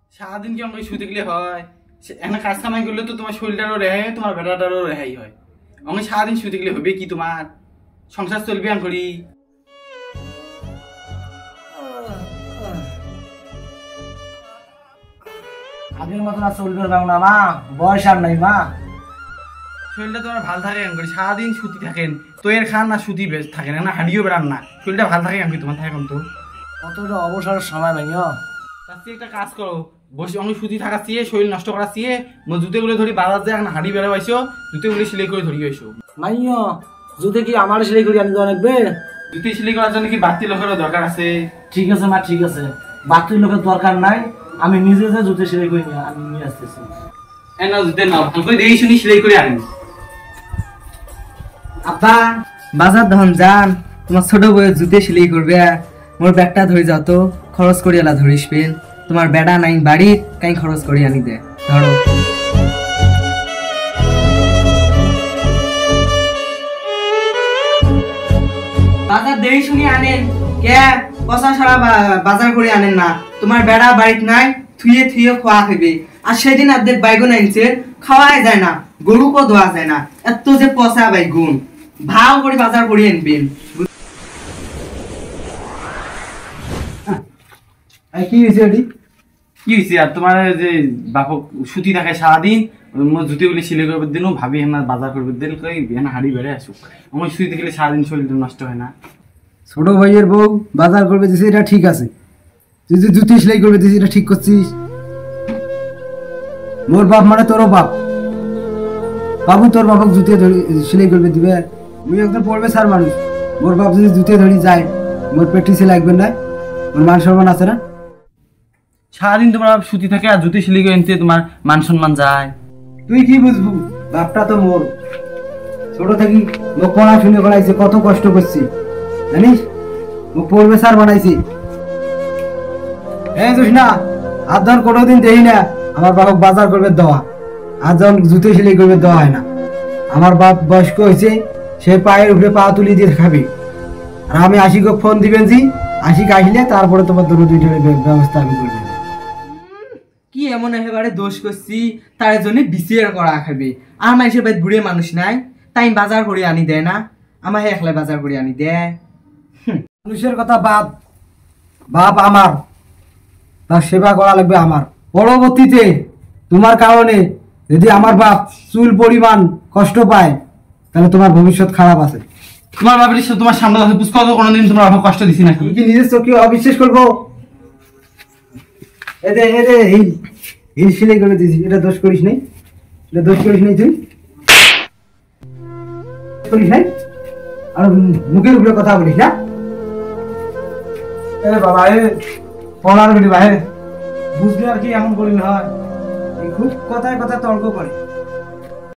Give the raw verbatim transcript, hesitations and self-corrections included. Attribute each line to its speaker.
Speaker 1: সারাদিন কি আমাকে শুতে গেলে হয়? এখানে কাজ কামাই করলে তো তোমার শরীরটারও রেহাই হয়, তোমার বেটাটারও রেহাই হয়। আমি সারাদিন শুতে গেলে হবে কি? তোমার সংসার চলবে আন করি?
Speaker 2: আগের মতন আর চলবে না মা, বয়স আর নাই মা।
Speaker 1: শরীরটা তোমার ভাল থাকে আন করি? সারাদিন সুতি থাকেন তো এর খান না সুতি থাকেন না, হাঁড়িও বেড়ান না, শরীরটা ভাল থাকে আন কি তোমার থাকে তো?
Speaker 2: কতটা অবসরের সময় নাই।
Speaker 1: তার চেয়ে একটা কাজ করো, বসে অনেক সুতি থাকা চেয়ে শরীর নষ্ট করা চেয়ে জুতেগুলো ধরি বাজার যায় এখন হাঁড়ি বেড়া পাইছো, জুতেগুলো সিলাই করে ধরি হয়েছো।
Speaker 2: মাইও জুতে কি আমার সেলাই করে আনি দেওয়া লাগবে?
Speaker 1: জুতি সিলাই করার জন্য কি বাড়তি লোকেরও দরকার আছে?
Speaker 2: ঠিক আছে মা, ঠিক আছে, বাড়তি লোকের দরকার নাই, আমি নিজে যে জুতে সেলাই করে আমি নিয়ে আসতেছি।
Speaker 1: না জুতে নাও, ভালো করে দেখে শুনি সেলাই করে আনেন।
Speaker 3: আব্বা বাজার দহন যান, তোমার ছোট বউয়ের জুতে সেলাই করবে, মোর ব্যাগটা ধরে যাও তো, খরচ করি এলা ধরিস পেন, তোমার বেড়া নাই বাড়ি কাই খরচ করি আনি দে, ধরো। বাজার দেরি শুনি আনেন কে? পচা সারা বাজার করে আনেন না, তোমার বেড়া বাড়িতে নাই, থুয়ে থুয়ে খোয়া খাইবে। আর সেদিন অর্ধেক বাইগুন আনছে, খাওয়াই যায় না, গরুকেও ধোয়া যায় না, এত যে পচা বাইগুন, ভাও করে বাজার করে আনবেন।
Speaker 2: কি হয়েছে এটি?
Speaker 1: কি হয়েছে আর তোমার যে বাপক সুতি থাকে সারাদিন, জুতিগুলি সিলাই করবে দিন, ভাবি হেনা বাজার করবে দিন, হেনা হাড়ি বেড়ে আসুক, আমার সুতি গেলে সারাদিন শরীরটা নষ্ট হয় না।
Speaker 2: ছোট ভাইয়ের বউ বাজার করবে দিছে, এটা ঠিক আছে, তুই যে জুতি সেলাই করবে দিছিস এটা ঠিক করছিস? মোর বাপ মানে তোরও বাপ, বাবু তোর বাপক জুতে সেলাই করবে দিবে? মুই একজন পড়বে স্যার মানুষ, মোর বাপ যদি জুতে ধরি যায়, মোর প্র্যাকটিসে লাগবে না, মোর মান সম্মান আছে না?
Speaker 1: সারাদিন তোমার সুতি থাকে আর জুতি সিলাই করে আনতে তোমার মান সম্মান যায়।
Speaker 2: তুই কি বুঝবু, বাপটা তো মোর, ছোট থাকি মোক পড়াশুনে করাইছে, কত কষ্ট করছি জানিস, মোক পড়বে স্যার বানাইছি। হ্যাঁ বুঝ না, আর ধর কোনোদিন দেখি না আমার বাপক বাজার করবে দেওয়া, আর যখন জুতো সেলাই করবে দেওয়া হয় না। আমার বাপ বয়স্ক হয়েছে, সে পায়ের উপরে পা তুলি দিয়ে খাবে, আর আমি আশিকক ফোন দিবেন জি, আশিক আসলে তারপরে তোমার দুটো দুইটার ব্যবস্থা আমি করবেন।
Speaker 3: কি এমন একেবারে দোষ করছি তার জন্য বিচার করা খাবে? আর মানুষের বাড়ি বুড়ে মানুষ নাই, তাই বাজার করে আনি দেয় না, আমার একলা বাজার করে আনি দেয়।
Speaker 2: মানুষের কথা বাদ, বাপ আমার, তার সেবা করা লাগবে আমার। পরবর্তীতে তোমার কারণে যদি আমার বাপ চুল পরিমাণ কষ্ট পায়, তাহলে তোমার ভবিষ্যৎ খারাপ আছে।
Speaker 1: তোমার বাপের তোমার সামনে আছে বুঝতে হবে, কোনোদিন তোমার বাবা কষ্ট দিছি নাকি?
Speaker 2: কি নিজের চোখে অবিশ্বাস করবো? এদে এদে হিল হিল সিলাই করে দিয়েছি, এটা দোষ করিস নাই, এটা দোষ করিস নাই, তুই করিস নাই, আর মুখের উপরে কথা বলিস না। এ বাবা, এ পড়ার বেটি বাহে বুঝলে আর কি এমন করিলে হয়, খুব কথায় কথায় তর্ক করে।